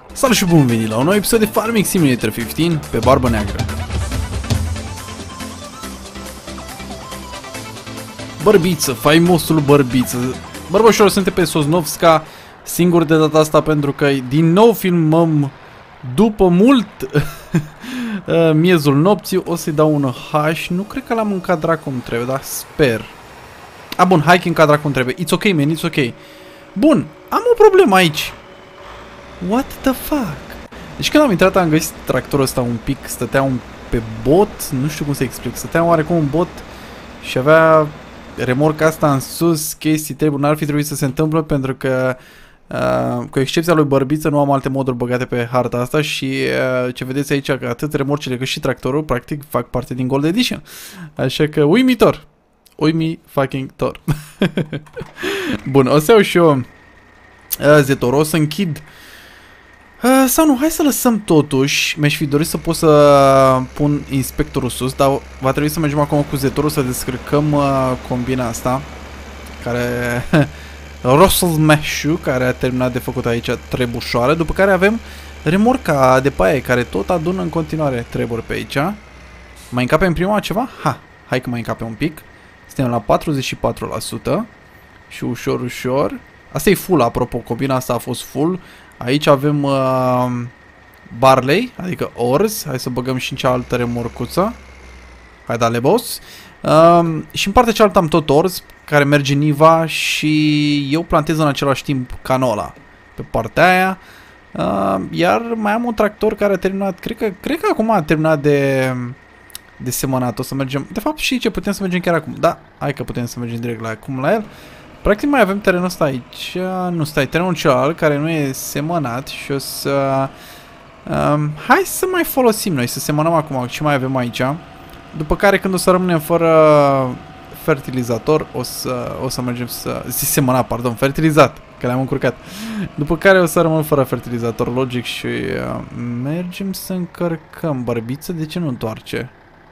Salut și bun venit la un nou episod de Farming Simulator 15 pe Barbă Neagră. Bărbiță, faimosul Bărbiță. Bărbășor, suntem pe Sosnovska, singur de data asta pentru că din nou filmăm după mult miezul nopții. O să-i dau un H, nu cred că l-am încadrat cum trebuie, dar sper. Bun, hai că încadrat cum trebuie. It's ok, man, it's ok. Bun, am o problemă aici. What the fuck? Deci când am intrat am găsit tractorul ăsta un pic, stătea pe bot, nu știu cum să explic, stătea oarecum un bot și avea remorca asta în sus, chestii trebuie, n-ar fi trebuit să se întâmplă pentru că cu excepția lui Bărbiță nu am alte moduri băgate pe harta asta și ce vedeți aici că atât remorcile cât și tractorul practic fac parte din Gold Edition. Așa că uimitor, fucking tor. Bun, o să iau și eu Zetorul, o să închid sau nu, hai să lăsăm totuși. Mi-aș fi dorit să pot să pun inspectorul sus, dar va trebui să mergem acum cu Zetorul să descărcăm combina asta care Russell Smash-ul, care a terminat de făcut aici trebușoară. După care avem remorca de paie care tot adună în continuare treburi pe aici. Mai încapem prima ceva? Hai că mai încapem un pic. Suntem la 44% și ușor, ușor. Asta e full, apropo, combina asta a fost full. Aici avem barley, adică orz. Hai să băgăm și în cealaltă remorcuță. Hai, dale, boss. Și în partea cealaltă am tot orz, care merge în Niva și eu plantez în același timp canola pe partea aia. Iar mai am un tractor care a terminat, cred că acum a terminat de semănat. O să mergem, de fapt și ce, putem să mergem chiar acum. Da, hai că putem să mergem direct la el. Practic mai avem terenul ăsta aici, nu stai, terenul celălalt care nu e semănat și o să... hai să mai folosim noi, să semănăm acum ce mai avem aici. După care când o să rămânem fără fertilizator, o să mergem să... semăna, pardon, fertilizat, că le-am încurcat. După care o să rămân fără fertilizator, logic, și mergem să încărcăm. Bărbiță, de ce nu întoarce?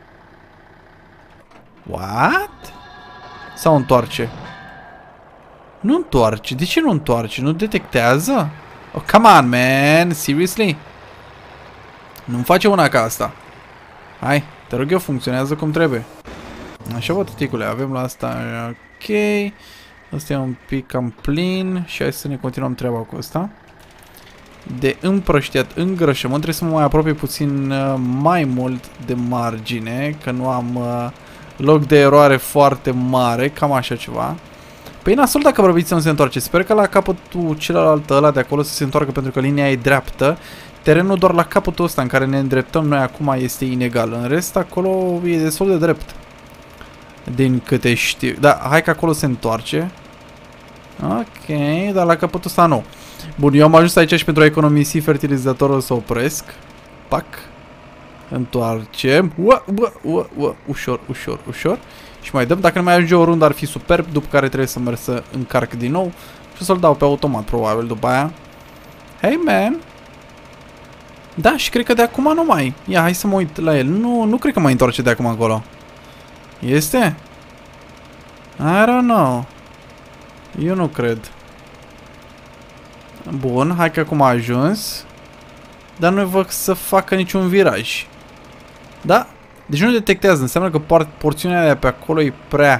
What? Sau întoarce? Nu întoarce. De ce nu întoarce? Nu detectează? Oh, come on, man. Seriously? Nu-mi face una ca asta. Hai, te rog eu, funcționează cum trebuie. Așa, bă, tăticule, avem la asta. Ok. Asta e un pic cam plin. Și hai să ne continuăm treaba cu asta. De împrăștiat îngrășământ. Trebuie să mă mai apropie puțin mai mult de margine, că nu am loc de eroare foarte mare. Cam așa ceva. Păi nasol dacă Bărbiță nu se întoarce. Sper că la capătul celălalt ăla de acolo să se întoarcă, pentru că linia e dreaptă. Terenul doar la capătul ăsta în care ne îndreptăm noi acum este inegal. În rest acolo e destul de drept, din câte știu. Da, hai că acolo se întoarce. Ok, dar la capătul ăsta nu. Bun, eu am ajuns aici și pentru a economisi fertilizatorul să opresc. Pac. Întoarcem. Ușor, ușor, ușor. Și mai dăm, dacă nu mai ajunge o rundă ar fi superb, după care trebuie să merg să încarc din nou și o să-l dau pe automat, probabil, după aia. Hey, man! Da, și cred că de acum nu mai. Ia, hai să mă uit la el. Nu cred că mai întoarce de acum acolo. Este? I don't know. Eu nu cred. Bun, hai că acum a ajuns. Dar nu văd să facă niciun viraj. Da? Deci nu detectează, înseamnă că porțiunea aia pe acolo e prea...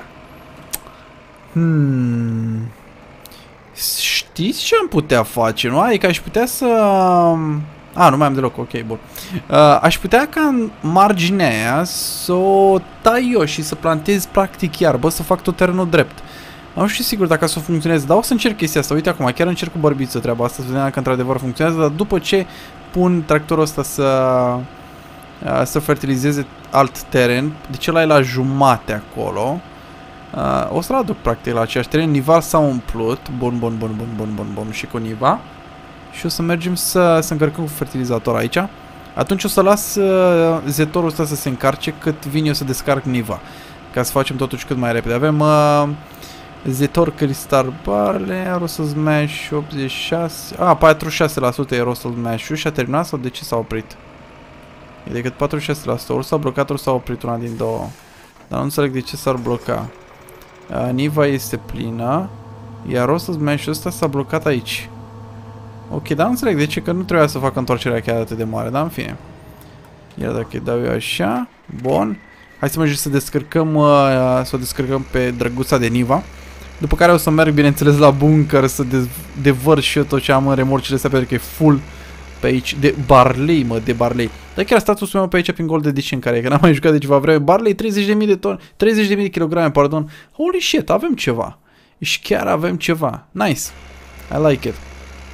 Știți ce am putea face, nu? Adică aș putea să... nu mai am deloc, ok, bun. Aș putea ca în marginea aia să o tai eu și să plantez practic iarbă, să fac tot terenul drept. Nu știu sigur dacă să funcționeze, dar o să încerc chestia asta. Uite acum, chiar încerc cu Bărbiță treaba asta, să vedem dacă într-adevăr funcționează, dar după ce pun tractorul ăsta să fertilizeze alt teren, deci ăla e la jumate acolo. O să-l aduc practic la aceeași teren. Niva s-a umplut. Bun. Și cu Niva. Și o să mergem să încărcăm cu fertilizator aici. Atunci o să las Zetorul ăsta să se încarce cât vin eu să descarc Niva, ca să facem totuși cât mai repede. Avem Zetor Crystal Barley, Russell Smash 86. 46% e Russell Smash-ul și a terminat sau de ce s-a oprit? E decât 46%. Ori s-a blocat, ori s-a oprit una din două. Dar nu înțeleg de ce s-ar bloca. Niva este plină. Iar Russell Smash-ul ăsta s-a blocat aici. Ok, dar nu înțeleg de ce, că nu trebuia să fac întoarcerea chiar atât de mare, dar în fine. Iar dacă îi dau eu așa, bun. Hai să mergem să descărcăm, pe drăguța de Niva. După care o să merg, bineînțeles, la bunker să devăr și eu tot ce am în remorcile astea, pentru că e full pe aici de barley, mă, de barley. Dar chiar statusul meu pe aici prin Gold Edition, care e, că n-am mai jucat de ceva vreme. Barley, 30.000 de tone, 30.000 de kilograme, pardon. Holy shit, avem ceva. Și chiar avem ceva. Nice. I like it.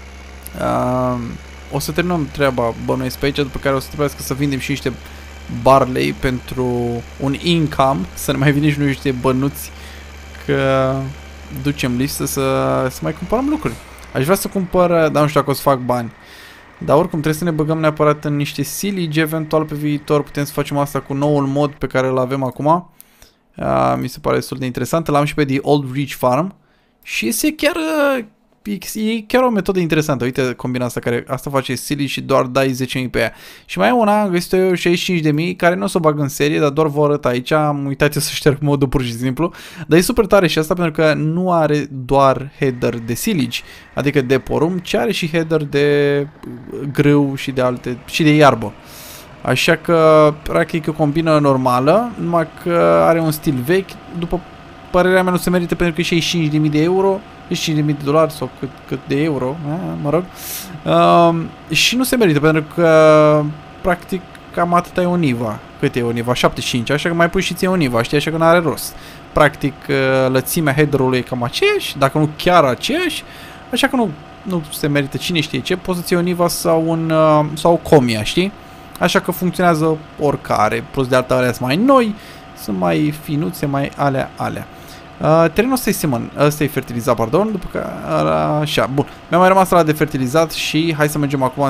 O să terminăm treaba, bănuiesc pe aici, după care o să trebuiască să vindem și niște barley pentru un income, să ne mai vină și noi niște bănuți, că ducem listă să mai cumpărăm lucruri. Aș vrea să cumpăr, dar nu știu dacă o să fac bani. Dar oricum trebuie să ne băgăm neapărat în niște silage, eventual pe viitor putem să facem asta cu noul mod pe care îl avem acum. Mi se pare destul de interesant, l-am și pe The Old Ridge Farm și este chiar... E chiar o metodă interesantă. Uite combina asta, care asta face silly și doar dai 10.000 pe ea. Și mai e una, am găsit eu 65.000, care nu o să o bag în serie, dar doar vă arăt aici. Am uitat eu să șterg modul pur și simplu. Dar e super tare și asta pentru că nu are doar header de silage, adică de porumb, ci are și header de grâu și de alte, și de iarbă. Așa că practic o combină normală, numai că are un stil vechi. După părerea mea nu se merită pentru că e 65.000 de euro. 5.000 de dolari sau cât de euro, mă rog. Și nu se merită pentru că practic cam atâta e o Niva. Cât e o Niva? 75, așa că mai pui și ție o Niva, știi, așa că n-are rost. Practic lățimea headerului e cam aceeași, dacă nu chiar aceeași, așa că nu se merită cine știe ce, poți să ții o Niva sau o Comia, știi? Așa că funcționează oricare, plus de alta alea sunt mai noi, sunt mai finuțe, mai alea. Terenul ăsta e semen, ăsta e fertilizat, pardon, după că așa, bun. Mi-a mai rămas la de fertilizat și hai să mergem acum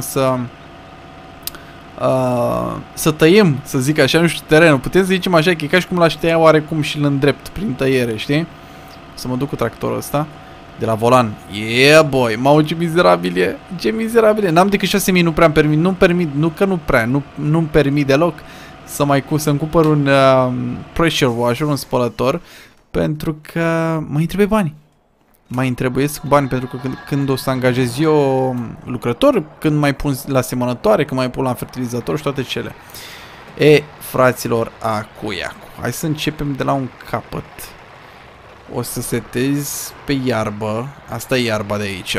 să tăiem, să zic așa, nu știu, terenul. Putem să zicem așa, că e ca și cum l-aș tăia oarecum și îl-îndrept prin tăiere, știi? Să mă duc cu tractorul ăsta de la volan. Yeah, boy, mamă, ce mizerabil e, ce mizerabil e. N-am decât 6.000, nu prea-mi permit, nu-mi permit deloc să-mi cumpăr un pressure washer, un spălător. Pentru că mai trebuie bani. Mai trebuiesc bani pentru că când o să angajez eu lucrători, când mai pun la semănătoare, când mai pun la fertilizator și toate cele. Fraților, acu. Hai să începem de la un capăt. O să setez pe iarbă. Asta e iarba de aici.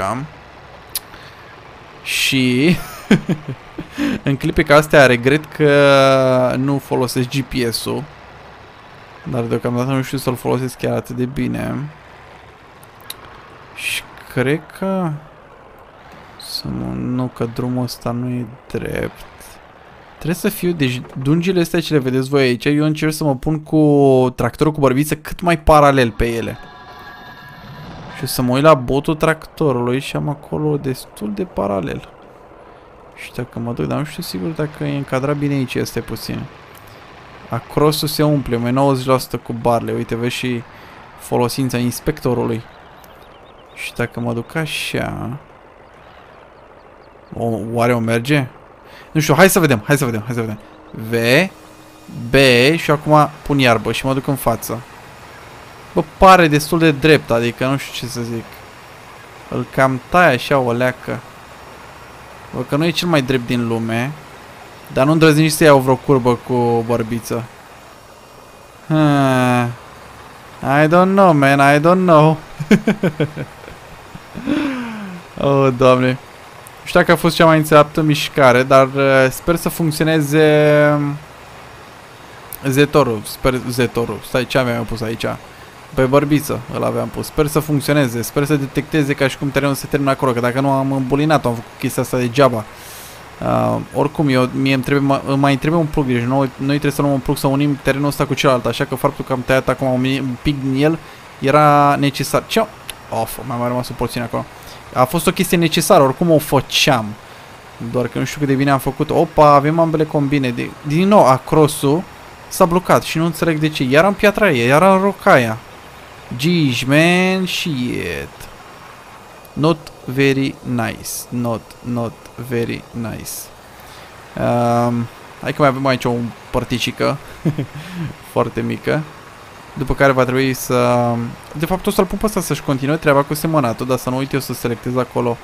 Și în clipe ca astea regret că nu folosesc GPS-ul. Dar deocamdată nu știu să-l folosesc chiar atât de bine. Și cred că... Nu, că drumul ăsta nu e drept. Trebuie să fiu... Deci dungile astea ce le vedeți voi aici, eu încerc să mă pun cu tractorul cu bărbiță cât mai paralel pe ele. Și să mă uit la botul tractorului și am acolo destul de paralel. Și dacă mă duc, dar nu știu sigur dacă e încadrat bine aici, este puțin. Acrosul se umple, mai 90% cu barle. Uite, vezi și folosința inspectorului. Și dacă mă duc așa... Oare o merge? Nu știu, hai să vedem. V, B și acum pun iarbă și mă duc în față. Bă, pare destul de drept, adică nu știu ce să zic. Îl cam tai așa o leacă. Bă, că nu e cel mai drept din lume. Dar nu îndrăzni nici să iau vreo curbă cu bărbiță. I don't know, man, I don't know. Oh, Doamne. Nu știu dacă a fost cea mai înțeleaptă mișcare, dar sper să funcționeze Zetorul. Zetorul. Stai, ce aveam pus aici? Pe bărbiță îl aveam pus. Sper să funcționeze, sper să detecteze ca și cum terenul se termină acolo, că dacă nu am îmbulinat-o, am făcut chestia asta degeaba. Oricum, mie mai trebuie un plug, deci noi trebuie să luăm un plug să unim terenul ăsta cu celălalt, așa că faptul că am tăiat acum un pic din el era necesar. Ce? Mi-a mai rămas o porțiune acolo. A fost o chestie necesară, oricum o făceam. Doar că nu știu cât de bine am făcut. Opa, avem ambele combine. Din nou, acrosul s-a blocat și nu înțeleg de ce. Iar în piatra aia, iar în rocaia. Geez, man, shit. Not very nice. Not very nice. Hai că mai avem aici o părticică foarte mică. După care va trebui să... De fapt o să-l pun pe ăsta să-și continue treaba cu semănatul, dar să nu uit eu să selectez acolo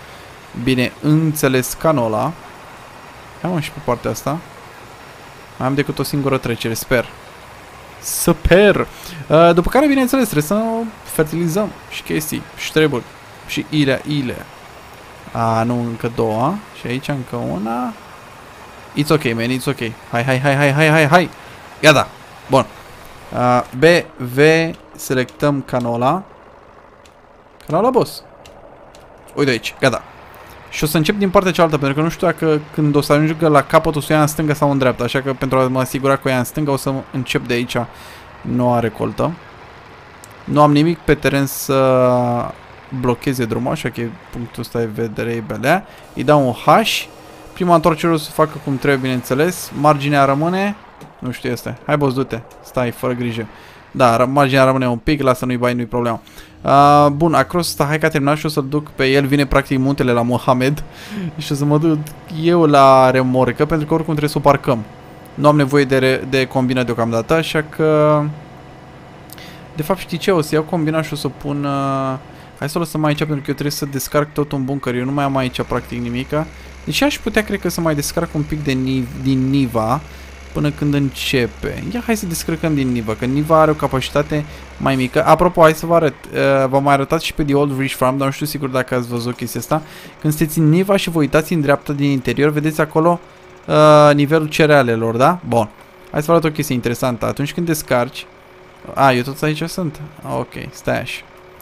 Bine, înțeles canola. Hai mă și pe partea asta. Mai am decât o singură trecere, sper. Sper! După care, bineînțeles, trebuie să fertilizăm și chestii, și treburi, și ile. Nu, încă două. Și aici încă una. It's ok, man, it's ok. Hai. Gata. Bun. V, selectăm canola. Canola, boss. Uite aici, gata. Și o să încep din partea cealaltă, pentru că nu știu dacă când o să ajungă la capăt o să o ia în stânga sau în dreapta. Așa că pentru a mă asigura că o ia în stânga o să încep de aici noua recoltă. Nu am nimic pe teren să blocheze drumul, așa că punctul ăsta e vedere, e belea. Îi dau un H. Prima întoarcere o să facă cum trebuie, bineînțeles. Marginea rămâne. Nu știu este. Hai, boss, du-te. Stai, fără grijă. Da, marginea rămâne un pic, lasă, nu-i bai, nu-i problemă. Bun, across ăsta, hai că a terminat și o să-l duc pe el. Vine practic muntele la Mohamed. Și o să mă duc eu la remorcă, pentru că oricum trebuie să o parcăm. Nu am nevoie de combina deocamdată, așa că... De fapt, știi ce? O să iau combina și o să pun... Hai să o lăsăm aici, pentru că eu trebuie să descarc tot un bunker. Eu nu mai am aici practic nimica. Deci aș putea, cred că, să mai descarc un pic de din Niva până când începe. Ia, hai să descărcăm din Niva, că Niva are o capacitate mai mică. Apropo, hai să vă arăt. V-am mai arătat și pe The Old Rich Farm, dar nu știu sigur dacă ați văzut chestia asta. Când sunteți în Niva și vă uitați în dreapta din interior, vedeți acolo nivelul cerealelor, da? Bun. Hai să vă arăt o chestie interesantă. Atunci când descarci... eu tot aici sunt? Ok, stai așa.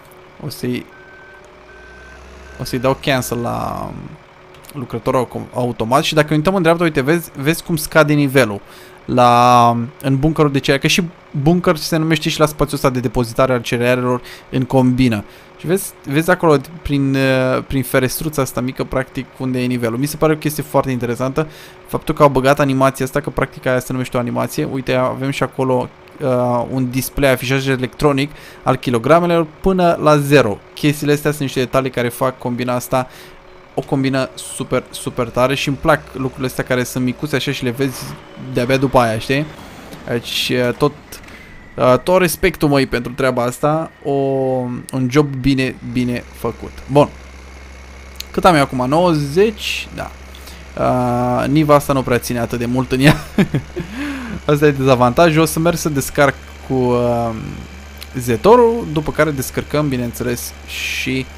O să-i dau cancel la lucrătorul automat și dacă uităm în dreapta, uite, vezi cum scade nivelul în bunkerul de cereale, că și bunker se numește și la spațiul ăsta de depozitare al cerealelor în combină. Și vezi acolo prin ferestruța asta mică, practic, unde e nivelul. Mi se pare o chestie foarte interesantă faptul că au băgat animația asta, că practic aia se numește o animație. Uite, avem și acolo un display, afișaj electronic al kilogramelor până la 0. Chestiile astea sunt niște detalii care fac combina asta o combină super, super tare și îmi plac lucrurile astea care sunt micuțe așa și le vezi de-abia după aia, știi? Deci tot respectul, măi, pentru treaba asta. Un job bine făcut. Bun. Cât am eu acum? 90? Da. Niva asta nu prea ține atât de mult în ea. Asta e dezavantajul. O să merg să descarc cu Zetorul, după care descărcăm, bineînțeles, și...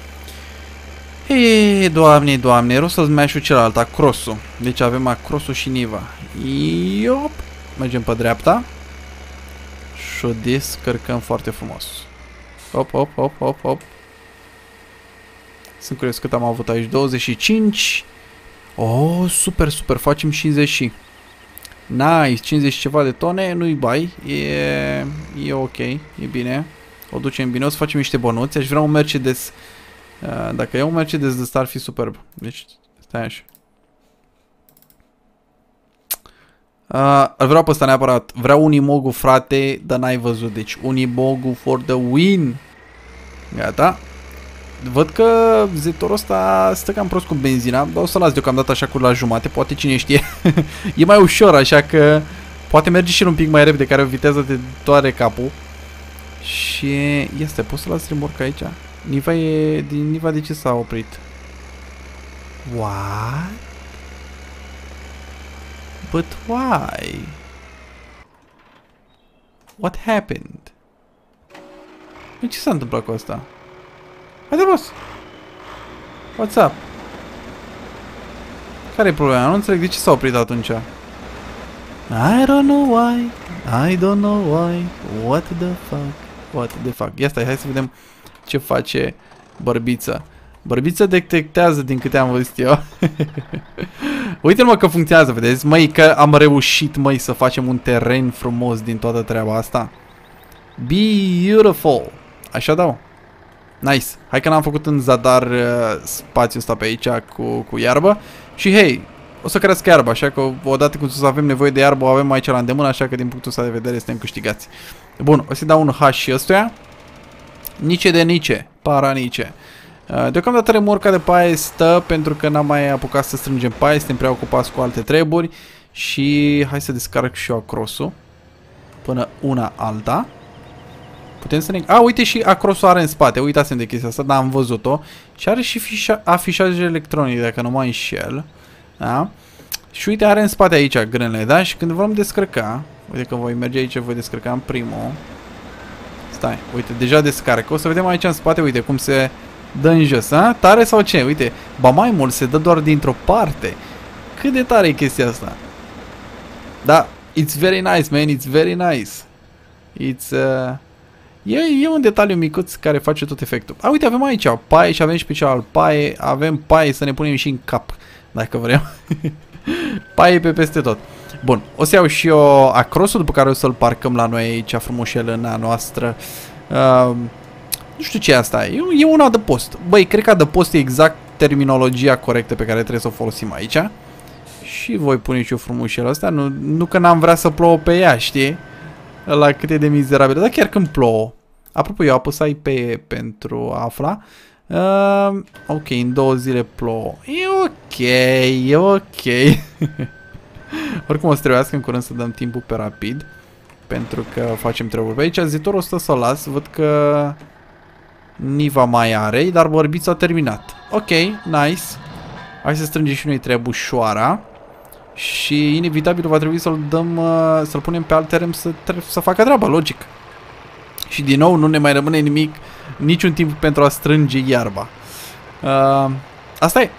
Hei, doamne, rost să-ți mai și celălalt, acrosul. Deci avem acrosul și Niva. Iop. Mergem pe dreapta. Și o descărcăm foarte frumos. Hop. Sunt curios cât am avut aici. 25. Oh, super, facem 50. Nice, 50 ceva de tone, nu-i bai. E ok, e bine. O ducem bine, o să facem niște bănuți. Aș vrea un Mercedes. Dacă e un Mercedes de ăsta ar fi superb. Deci, stai așa. Îl vreau pe ăsta neapărat. Vreau Unimogu, frate, dar n-ai văzut. Deci Unimogu for the win. Gata. Văd că Zetorul ăsta stă cam prost cu benzina. Dar o să las deocamdată așa cu la jumate. Poate cine știe. E mai ușor, așa că poate merge și un pic mai repede, care o viteză te doare capul. Și este, poți să las remorca aici? Niva de ce s-a oprit? What? But why? What happened? Ce s-a întâmplat cu asta? Haide, boss! What's up? Care e problema? Nu înțeleg de ce s-a oprit atunci. I don't know why. I don't know why. What the fuck? Ia stai, hai să vedem ce face bărbița. Bărbița detectează din câte am văzut eu. Uite-l, mă, că funcționează, vedeți? Măi, că am reușit, măi, să facem un teren frumos din toată treaba asta. Beautiful. Așa dau. Nice. Hai că n-am făcut în zadar spațiul ăsta pe aici cu iarbă. Și hei, o să crească iarba, așa că odată când o să avem nevoie de iarbă, o avem aici la îndemână, așa că din punctul ăsta de vedere suntem câștigați. Bun, o să-i dau un H și ăstuia. Nice de nice, paranice. Deocamdată remorca de paie stă pentru că n-am mai apucat să strângem paie, suntem prea ocupați cu alte treburi. Și hai să descarc și eu acrosul până una alta. Putem să ne... A, uite și acrosul are în spate. Uitați-mi de chestia asta, dar am văzut-o. Și are și afișaj electronic, dacă nu mă înșel. Da? Și uite, are în spate aici grânele, da? Și când vom descărca, uite că voi merge aici, voi descărca în primul. Stai, uite, deja descarcă. O să vedem aici în spate, uite, cum se dă în jos, a? Tare sau ce? Uite, ba mai mult, se dă doar dintr-o parte. Cât de tare e chestia asta? Da, it's very nice, man, it's very nice. It's, e un detaliu micuț care face tot efectul. A, uite, avem aici paie și avem și pe cealaltă paie. Avem paie să ne punem și în cap, dacă vrem. Paie pe peste tot. Bun, o să iau și eu acrosul, după care o să-l parcăm la noi aici, frumușel în a noastră. Nu știu ce e asta, e un adăpost. Băi, cred că adăpost e exact terminologia corectă pe care trebuie să o folosim aici. Și voi pune și eu frumușelul ăsta, nu că n-am vrea să plouă pe ea, știi? La cât e de mizerabil, dar chiar când plouă. Apropo, eu apăsai pe pentru a afla. Ok, în 2 zile plouă. E ok, e ok. Oricum o să trebuiască în curând să dăm timpul pe rapid. Pentru că facem treburi. Pe aici zitorul ăsta să-l las. Văd că Niva mai are, dar bărbița a terminat. Ok, nice. Hai să strângem și noi trebușoara. Și inevitabil va trebui să-l dăm, să-l punem pe alt teren să facă treaba, logic. Și din nou nu ne mai rămâne nimic, niciun timp pentru a strânge iarba. Asta e.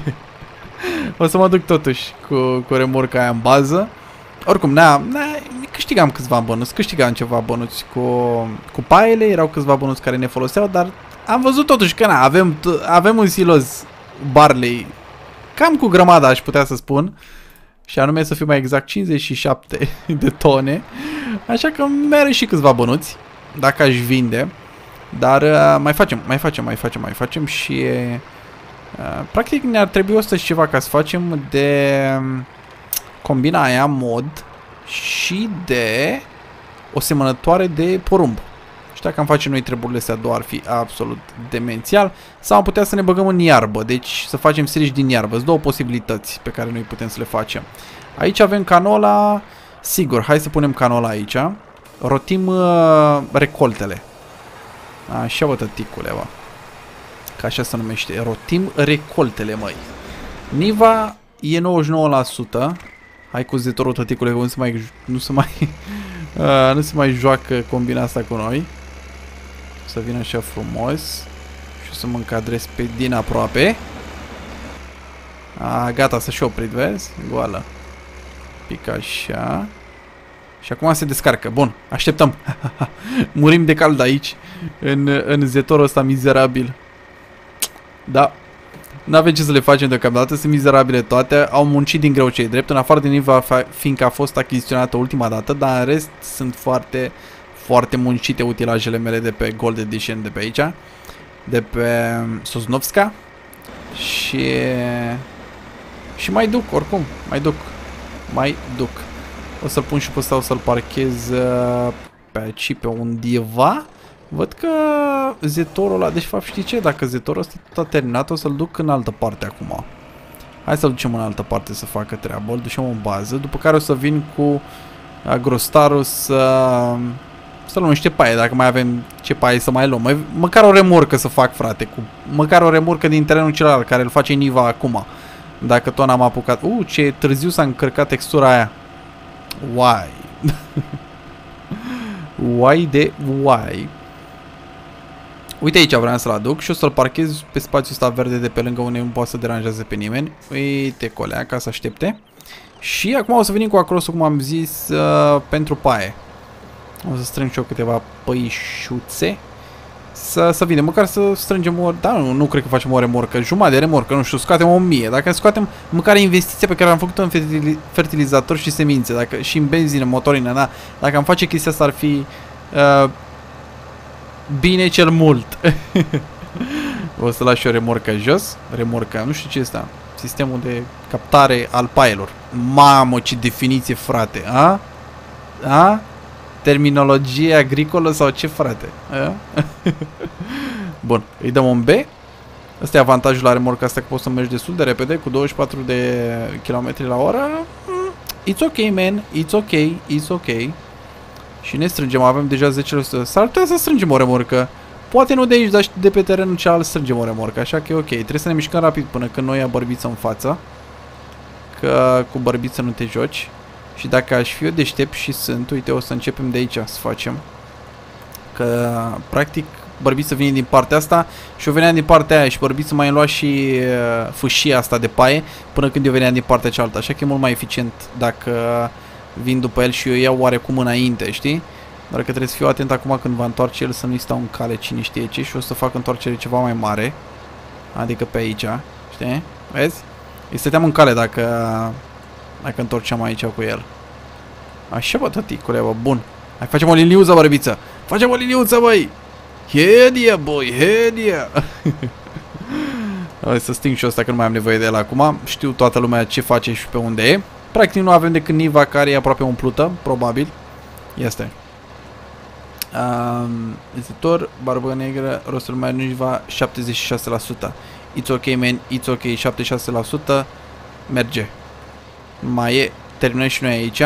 O să mă duc totuși cu remorca aia în bază. Oricum, câștigam câțiva bănuți, câștigam ceva bănuți cu paiele, erau câțiva bănuți care ne foloseau, dar am văzut totuși că avem un silos barley cam cu grămada, aș putea să spun. Și anume să fie mai exact 57 de tone. Așa că mere și câțiva bănuți, dacă aș vinde. Dar mai facem și practic ne-ar trebui 100 și ceva ca să facem de combina aia mod și de o semănătoare de porumb. Și dacă am face noi treburile astea două ar fi absolut demențial. Sau am putea să ne băgăm în iarbă, deci să facem silici din iarbă. Sunt două posibilități pe care noi putem să le facem. Aici avem canola, sigur, hai să punem canola aici. Rotim recoltele. Așa, bă, tăticule, bă. Că așa se numește. Rotim recoltele, măi. Niva e 99%. Hai cu zetorul, tăticule, că nu se mai joacă combina asta cu noi. Să vină așa frumos. Și o să mă încadrez pe din aproape. Gata, să-și oprit, vezi? Goală. Pic așa. Și acum se descarcă. Bun, așteptăm. Murim de cald aici. În zetorul ăsta mizerabil. Da. N-avem ce să le facem deocamdată. Sunt mizerabile toate. Au muncit din greu cei drept. În afară de Niva, fiindcă a fost achiziționată ultima dată. Dar în rest sunt foarte, foarte muncite utilajele mele de pe Gold Edition de pe aici. De pe Sosnovska. Și mai duc, oricum. Mai duc. O să pun și pe ăsta, o să-l parchez pe aici, pe undeva. Văd că zetorul ăla, deci fapt știi ce? Dacă zetorul ăsta tot a terminat, o să-l duc în altă parte acum. Hai să-l ducem în altă parte să facă treabă, îl ducem în bază, după care o să vin cu agrostarul să luăm niște paie, dacă mai avem ce paie să mai luăm. Măcar o remorcă să fac, frate, măcar o remorcă din terenul celălalt, care îl face Niva acum. Dacă tot n-am apucat. Ce târziu s-a încărcat textura aia. Why? Why? Uite aici vreau să-l aduc și o să-l parchez pe spațiul ăsta verde de pe lângă unde nu poate să deranjeze pe nimeni. Uite colea ca să aștepte. Și acum o să venim cu acrosul, cum am zis, pentru paie. O să strâng și eu câteva păișuțe. Să vină, măcar să strângem o... Da, nu cred că facem o remorcă, jumătate de remorcă, nu știu, scoatem 1000. Dacă scoatem măcar investiția pe care am făcut-o în fertilizator și semințe, și în benzină, motorină, da? Dacă am face chestia asta ar fi bine cel mult. O să las și o remorcă jos. Remorca, nu știu ce este. Sistemul de captare al paielor. Mamă, ce definiție, frate. A? Terminologie agricolă sau ce, frate? Bun, îi dăm un B. Ăsta e avantajul la remorca asta, că poți să mergi destul de repede, cu 24 de km la oră. It's ok, man. It's ok. Și ne strângem, avem deja 10%. S-ar putea să strângem o remorcă. Poate nu de aici, dar și de pe terenul cealaltă strângem o remorcă. Așa că e ok. Trebuie să ne mișcăm rapid până când noi ia bărbiță în față. Că cu bărbiță nu te joci. Și dacă aș fi eu deștept și sunt, uite, o să începem de aici să facem. Că, practic, bărbiță vine din partea asta și eu veneam din partea aia și bărbiță mai lua și fâșia asta de paie până când eu veneam din partea cealaltă. Așa că e mult mai eficient dacă vin după el și eu iau oarecum înainte, știi? Doar că trebuie să fiu atent acum când va întoarce el să nu-i stau în cale cine știe ce și o să fac întoarcere ceva mai mare. Adică pe aici, știi? Vezi? Îi stăteam în cale dacă întorceam aici cu el. Așa, bă, tăticule, bă, bun. Hai, facem o liniuță, bărbiță. Facem o liniuță, băi. Head yeah, boy, head yeah. Hai să sting și ăsta că nu mai am nevoie de el acum. Știu toată lumea ce face și pe unde e. Practic nu avem decât Niva care e aproape umplută, probabil. Este. Vizitor, barbă negră, rostul mai Niva 76%. It's ok, man, it's ok, 76%. Merge. Mai e, terminăm și noi aici.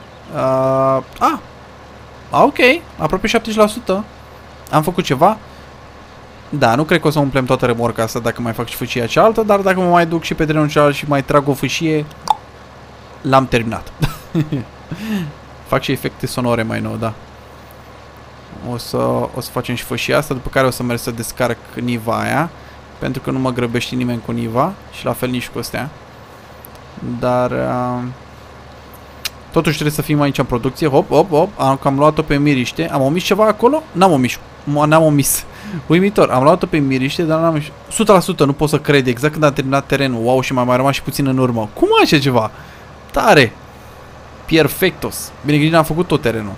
Ok, aproape 70%. Am făcut ceva. Da, nu cred că o să umplem toată remorca asta dacă mai fac și fâșia cealaltă, dar dacă mă mai duc și pe terenul cealalt și mai trag o fâșie, l-am terminat. Fac și efecte sonore mai nou, da. O să facem și fâșia asta, după care o să merg să descarc Niva aia, pentru că nu mă grăbește nimeni cu Niva și la fel nici cu astea. Dar totuși trebuie să fim aici în producție. Hop, hop, hop. Am luat-o pe miriște. Am omis ceva acolo? N-am omis. Uimitor. Am luat-o pe miriște, dar n-am omis. 100%, nu pot să cred. Exact când am terminat terenul. Wow, și mai rămas și puțin în urmă. Cum așa ceva? Tare. Perfectos. Bine că n-am făcut tot terenul.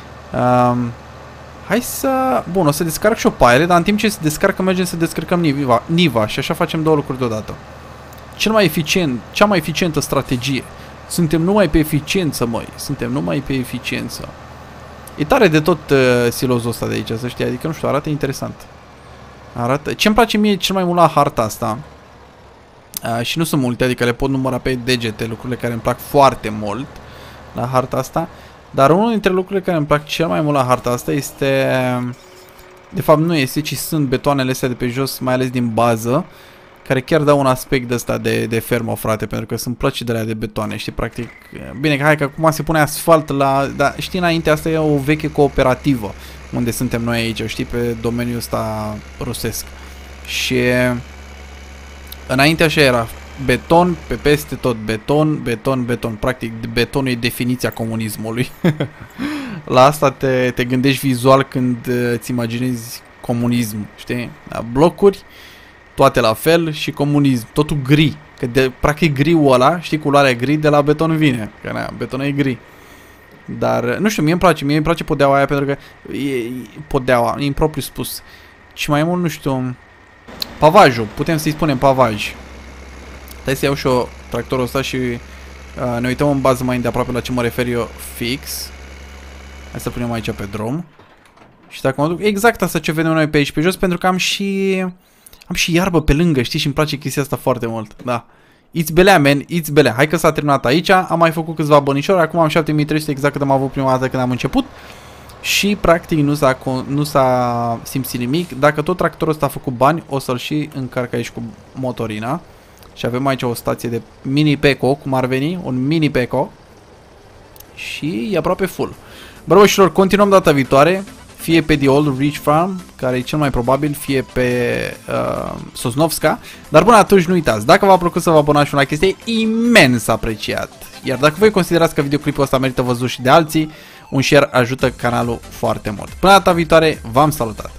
Hai să... Bun, o să descarc și o paiele, dar în timp ce se descarcă mergem să descărcăm Niva și așa facem două lucruri deodată. Cea mai eficientă strategie. Suntem numai pe eficiență, măi. Suntem numai pe eficiență. E tare de tot silozul ăsta de aici, să știi. Adică, nu știu, arată interesant. Arată... Ce-mi place mie cel mai mult la harta asta, și nu sunt multe, adică le pot număra pe degete, lucrurile care îmi plac foarte mult la harta asta. Dar unul dintre lucrurile care îmi plac cel mai mult la harta asta este... De fapt, nu este, ci sunt betoanele astea de pe jos, mai ales din bază, care chiar dau un aspect de ăsta de fermă, frate, pentru că sunt plăci de alea de betoane, știi, practic. Bine, că hai că acum se pune asfalt la... Dar știi, înainte asta e o veche cooperativă, unde suntem noi aici, știi, pe domeniul ăsta rusesc. Și înainte așa era, beton, pe peste tot beton, beton, beton. Practic, betonul e definiția comunismului. La asta te gândești vizual când îți imaginezi comunism, știi? Da, blocuri, toate la fel și comunism, totul gri. Că practic griul ăla, știi, culoarea gri de la beton vine. Că na, betonul e gri. Dar, nu știu, mie îmi place podeaua aia pentru că e podeaua, e impropriu spus. Și mai mult, nu știu, pavajul, putem să-i spunem pavaj. Hai să iau și eu tractorul ăsta și ne uităm în bază mai îndeaproape la ce mă refer eu fix. Hai să punem aici pe drum. Și dacă mă duc, exact asta ce vedem noi pe aici pe jos, pentru că am și iarbă pe lângă, știi, și îmi place chestia asta foarte mult. Da. It's belea, man, it's belea. Hai că s-a terminat aici, am mai făcut câțiva bănișori, acum am 7300 exact cât am avut prima dată când am început. Și practic nu s-a simțit nimic. Dacă tot tractorul ăsta a făcut bani, o să-l și încarc aici cu motorina. Și avem aici o stație de mini Peco, cum ar veni, un mini Peco. Și e aproape full. Bărboșilor, continuăm data viitoare. Fie pe The Old Ridge Farm, care e cel mai probabil, fie pe Sosnovska. Dar până atunci nu uitați, dacă v-a plăcut să vă abonați și un like, este imens apreciat. Iar dacă voi considerați că videoclipul ăsta merită văzut și de alții, un share ajută canalul foarte mult. Până data viitoare, v-am salutat!